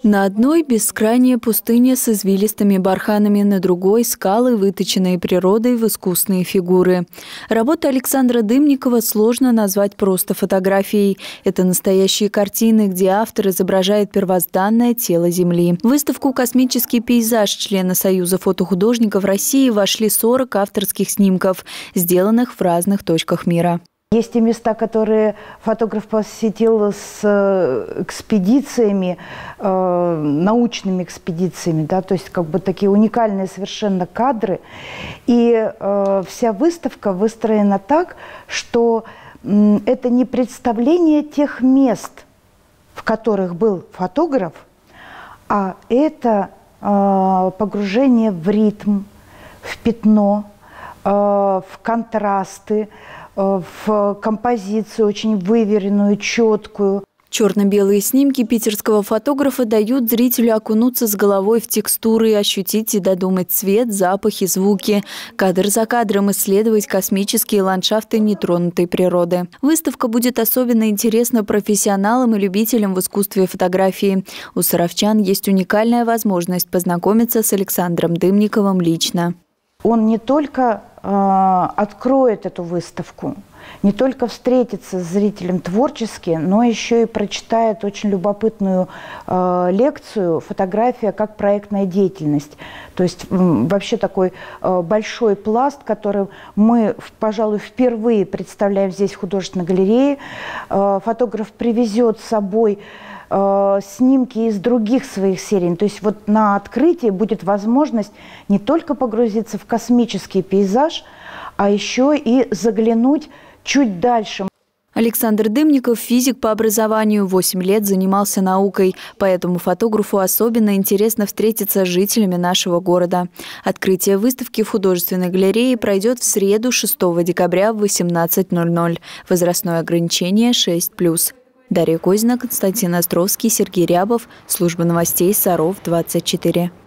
На одной бескрайняя пустыня с извилистыми барханами, на другой – скалы, выточенные природой в искусные фигуры. Работу Александра Дымникова сложно назвать просто фотографией. Это настоящие картины, где автор изображает первозданное тело Земли. В выставку «Космический пейзаж» члена Союза фотохудожников России вошли 40 авторских снимков, сделанных в разных точках мира. Есть и места, которые фотограф посетил с экспедициями, научными экспедициями, да, то есть как бы такие уникальные совершенно кадры. И вся выставка выстроена так, что это не представление тех мест, в которых был фотограф, а это погружение в ритм, в пятно, в контрасты, в композицию очень выверенную, четкую. Черно-белые снимки питерского фотографа дают зрителю окунуться с головой в текстуры, ощутить и додумать цвет, запахи, звуки. Кадр за кадром исследовать космические ландшафты нетронутой природы. Выставка будет особенно интересна профессионалам и любителям в искусстве фотографии. У саровчан есть уникальная возможность познакомиться с Александром Дымниковым лично. Он не только откроет эту выставку, не только встретится с зрителем творчески, но еще и прочитает очень любопытную лекцию «Фотография как проектная деятельность». То есть вообще такой большой пласт, который мы, пожалуй, впервые представляем здесь в художественной галерее. Фотограф привезет с собой снимки из других своих серий. То есть вот на открытии будет возможность не только погрузиться в космический пейзаж, а еще и заглянуть чуть дальше. Александр Дымников – физик по образованию, 8 лет занимался наукой, поэтому фотографу особенно интересно встретиться с жителями нашего города. Открытие выставки в художественной галерее пройдет в среду, 6 декабря в 18:00. Возрастное ограничение 6+. Дарья Козина, Константин Островский, Сергей Рябов. Служба новостей Саров 24.